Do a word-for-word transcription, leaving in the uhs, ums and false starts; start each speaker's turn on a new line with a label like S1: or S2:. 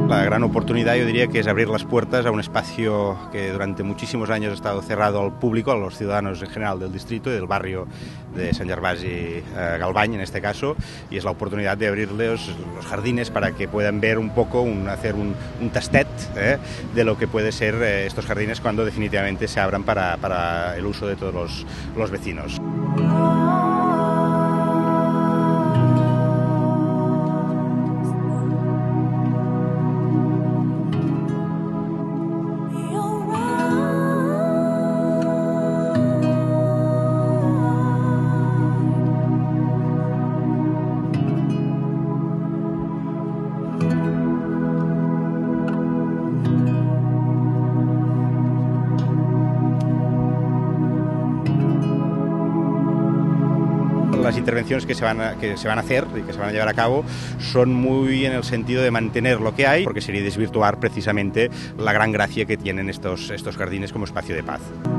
S1: La gran oportunidad, yo diría, que es abrir las puertas a un espacio que durante muchísimos años ha estado cerrado al público, a los ciudadanos en general del distrito y del barrio de Sant Gervasi eh, Galvany, en este caso, y es la oportunidad de abrirles los jardines para que puedan ver un poco, un, hacer un, un tastet eh, de lo que puede ser eh, estos jardines cuando definitivamente se abran para, para el uso de todos los, los vecinos. Las intervenciones que se, van a, que se van a hacer y que se van a llevar a cabo son muy en el sentido de mantener lo que hay, porque sería desvirtuar precisamente la gran gracia que tienen estos, estos jardines como espacio de paz.